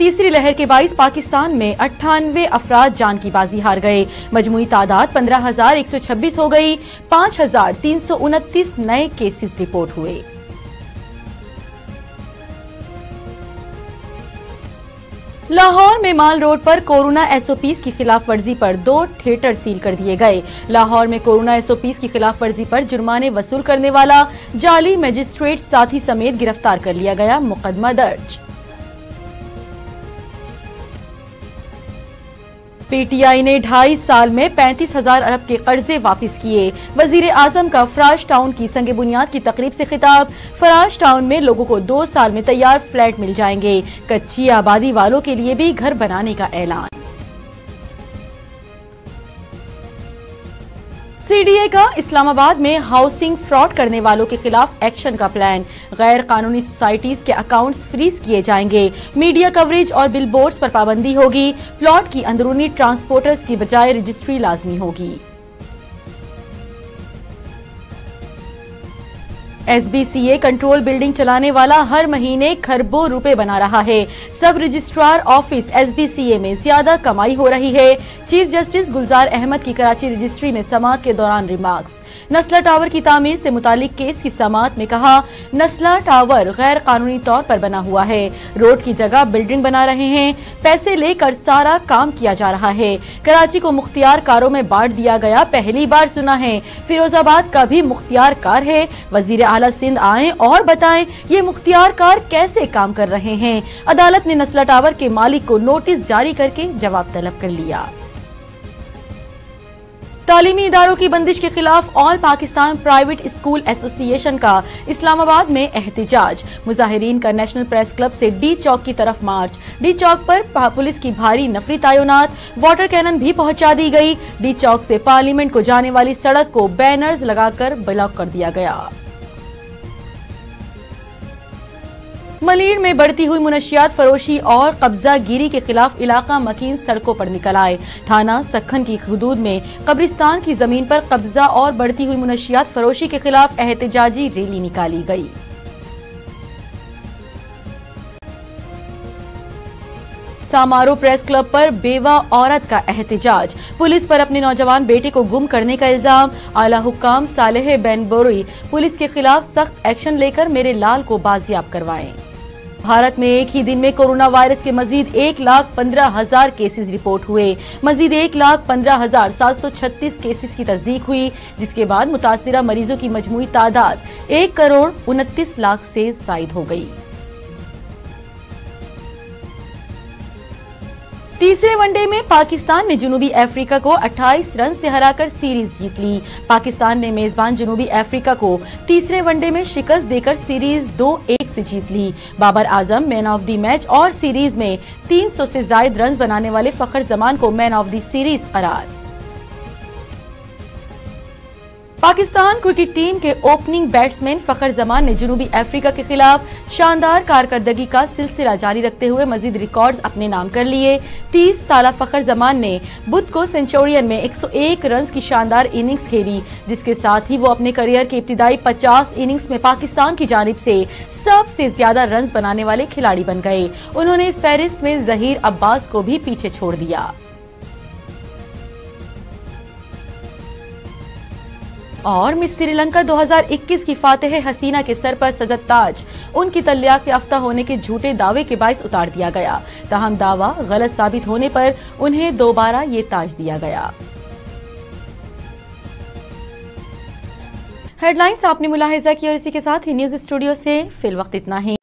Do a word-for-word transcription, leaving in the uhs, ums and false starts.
تیسری لہر کے باعث پاکستان میں اٹھانوے افراد جان کی بازی ہار گئے. مجموعی تعداد پندرہ ہزار ایک سو چھبیس ہو گئی. پانچ ہزار تین سو انتیس نئے کیسز رپورٹ ہوئے. لاہور میں مال روڈ پر کورونا ایس او پیز کی خلاف ورزی پر دو تھیٹر سیل کر دیے گئے. لاہور میں کورونا ایس او پیز کی خلاف ورزی پر جرمانے وصول کرنے والا جعلی مجسٹریٹ ساتھی سمیت گرفتار کر لیا گیا. مقدمہ درج. پی ٹی آئی نے ڈھائی سال میں پینتیس ہزار ارب کے قرضے واپس کیے. وزیر اعظم کا فراش ٹاؤن کی سنگ بنیاد کی تقریب سے خطاب. فراش ٹاؤن میں لوگوں کو دو سال میں تیار فلیٹ مل جائیں گے. کچی آبادی والوں کے لیے بھی گھر بنانے کا اعلان. سی ڈی اے کا اسلام آباد میں ہاؤسنگ فراڈ کرنے والوں کے خلاف ایکشن کا پلان. غیر قانونی سوسائٹیز کے اکاؤنٹس فریز کیے جائیں گے. میڈیا کوریج اور بل بورڈز پر پابندی ہوگی. پلاٹ کی اندرونی ٹرانسپورٹرز کی بجائے رجسٹری لازمی ہوگی. S B C A control building چلانے والا ہر مہینے کھربوں روپے بنا رہا ہے. سب registrar office S B C A میں زیادہ کمائی ہو رہی ہے. چیف جسٹس گلزار احمد کی کراچی رجسٹری میں سماعت کے دوران ریمارکس. نسلہ ٹاور کی تعمیر سے متعلق کیس کی سماعت میں کہا نسلہ ٹاور غیر قانونی طور پر بنا ہوا ہے. روڈ کی جگہ بلڈنگ بنا رہے ہیں. پیسے لے کر سارا کام کیا جا رہا ہے. کراچی کو مختار کاروں میں بانٹ دیا گیا. پہلی بار سنا ہے. فیروز آباد کا بھی مختار کار ہے. وزیر اعلیٰ سندھ آئیں اور بتائیں یہ مختار کار کیسے کام کر رہے ہیں. عدالت نے نسلہ ٹاور کے مالک کو نوٹس جاری کر کے جواب طلب کر لیا. تعلیمی اداروں کی بندش کے خلاف آل پاکستان پرائیویٹ اسکول ایسوسی ایشن کا اسلام آباد میں احتجاج. مظاہرین کا نیشنل پریس کلب سے ڈی چوک کی طرف مارچ. ڈی چوک پر پولیس کی بھاری نفری تعینات. واٹر کینن بھی پہنچا دی گئی. ڈی چوک سے پارلیمنٹ کو جانے والی سڑک کو بینرز لگا کر بلاک کر دیا گیا. ملیڑ میں بڑھتی ہوئی منشیات فروشی اور قبضہ گیری کے خلاف علاقہ مکین سڑکوں پر نکل آئے. تھانہ سکھن کی حدود میں قبرستان کی زمین پر قبضہ اور بڑھتی ہوئی منشیات فروشی کے خلاف احتجاجی ریلی نکالی گئی. سامارو پریس کلب پر بیوہ عورت کا احتجاج. پولیس پر اپنے نوجوان بیٹے کو گم کرنے کا الزام. اعلیٰ حکام صالح بین بوری پولیس کے خلاف سخت ایکشن لے کر میرے لال کو بازیاب کروائیں. بھارت میں ایک ہی دن میں کورونا وائرس کے مزید ایک لاکھ پندرہ ہزار کیسز رپورٹ ہوئے. مزید ایک لاکھ پندرہ ہزار سات سو چھتیس کیسز کی تصدیق ہوئی جس کے بعد متاثرہ مریضوں کی مجموعی تعداد ایک کروڑ انتیس لاکھ سے زائد ہو گئی. تیسرے ون ڈے میں پاکستان نے جنوبی افریقہ کو اٹھائیس رن سے ہرا کر سیریز جیت لی. پاکستان نے میزبان جنوبی افریقہ کو تیسرے ون ڈے میں شکست دے کر سیریز دو ایک سے جیت لی. Babar Azam man of the match اور سیریز میں تین سو سے زائد رنز بنانے والے فخر زمان کو مین آف دی سیریز قرار. پاکستان کرکٹ ٹیم کے اوپننگ بیٹسمین فخر زمان نے جنوبی افریقہ کے خلاف شاندار کارکردگی کا سلسلہ جاری رکھتے ہوئے مزید ریکارڈز اپنے نام کر لیے. تیس سالہ فخر زمان نے بدھ کو سینچورین میں ایک سو ایک رنز کی شاندار اننگز کھیلی جس کے ساتھ ہی وہ اپنے کریئر کے ابتدائی پچاس اننگز میں پاکستان کی جانب سے سب سے زیادہ رنز بنانے والے کھلاڑی بن گئے. انہوں نے اس فہرست میں ظہیر عباس کو بھی پیچھے چھوڑ دیا. اور مس سری لنکا دو ہزار اکیس کی فاتح حسینہ کے سر پر سجد تاج ان کی طلاق یافتہ ہونے کے جھوٹے دعوے کے باعث اتار دیا گیا. تاہم دعویٰ غلط ثابت ہونے پر انہیں دوبارہ یہ تاج دیا گیا. ہیڈ لائنز آپ نے ملاحظہ کی اور اسی کے ساتھ ہی نیوز اسٹوڈیو سے فی الوقت اتنا ہی.